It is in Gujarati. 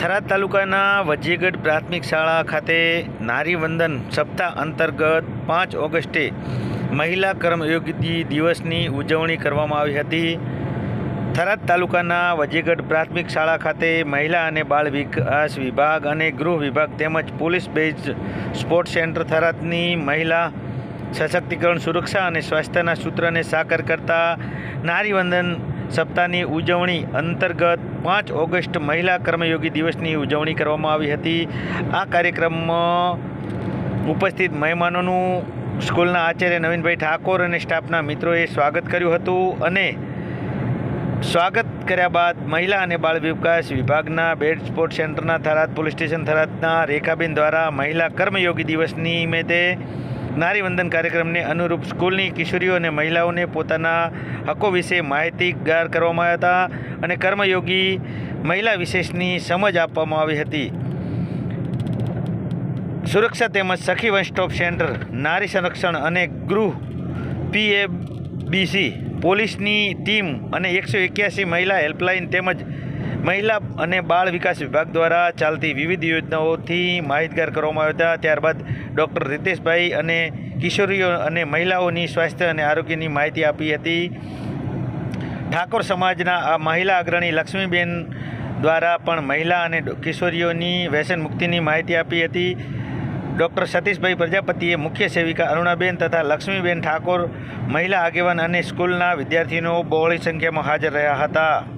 થરાદ તાલુકાના વજીગઢ પ્રાથમિક શાળા ખાતે નારી વંદન સપ્તાહ અંતર્ગત 5 ઓગસ્ટે મહિલા કર્મયોગી દિવસની ઉજવણી કરવામાં આવી હતી। થરાદ તાલુકાના વજીગઢ પ્રાથમિક શાળા ખાતે મહિલા અને બાળ વિકાસ વિભાગ અને ગૃહ વિભાગ તેમજ પોલીસ બેઝ સ્પોર્ટ સેન્ટર થરાદની મહિલા સશક્તિકરણ સુરક્ષા અને સ્વાસ્થ્યના સૂત્રને સાકાર કરતા નારી વંદન સપ્તાહની ઉજવણી અંતર્ગત 5 ઓગસ્ટ મહિલા કર્મયોગી દિવસની ઉજવણી કરવામાં આવી હતી। આ કાર્યક્રમમાં ઉપસ્થિત મહેમાનોનું સ્કૂલના આચાર્ય નવીનભાઈ ઠાકોર અને સ્ટાફના મિત્રોએ સ્વાગત કર્યું હતું અને સ્વાગત કર્યા બાદ મહિલા અને બાળ વિકાસ વિભાગના બેડ સ્પોર્ટ સેન્ટરના થરાદ પોલીસ સ્ટેશન થરાદના રેખાબેન દ્વારા મહિલા કર્મયોગી દિવસની નિમિત્તે નારીવંદન કાર્યક્રમને અનુરૂપ સ્કૂલની કિશોરીઓ અને મહિલાઓને પોતાના હકો વિશે માહિતીગાર કરવામાં આવ્યા હતા અને કર્મયોગી મહિલા વિશેષની સમજ આપવામાં આવી હતી। સુરક્ષા તેમજ સખી વન સ્ટોપ સેન્ટર, નારી સંરક્ષણ અને ગૃહ PABC પોલીસની ટીમ અને 181 મહિલા હેલ્પલાઇન તેમજ મહિલા અને બાળ વિકાસ વિભાગ દ્વારા ચાલતી વિવિધ યોજનાઓથી માહિતગાર કરવામાં આવ્યા હતા। ત્યારબાદ ડૉક્ટર રીતેશભાઈ અને કિશોરીઓ અને મહિલાઓની સ્વાસ્થ્ય અને આરોગ્યની માહિતી આપી હતી। ઠાકોર સમાજના આ મહિલા અગ્રણી લક્ષ્મીબેન દ્વારા પણ મહિલા અને કિશોરીઓની વ્યસન મુક્તિની માહિતી આપી હતી। ડૉક્ટર સતીશભાઈ પ્રજાપતિએ, મુખ્ય સેવિકા અરુણાબેન તથા લક્ષ્મીબેન ઠાકોર મહિલા આગેવાન અને સ્કૂલના વિદ્યાર્થીઓ બહોળી સંખ્યામાં હાજર રહ્યા હતા।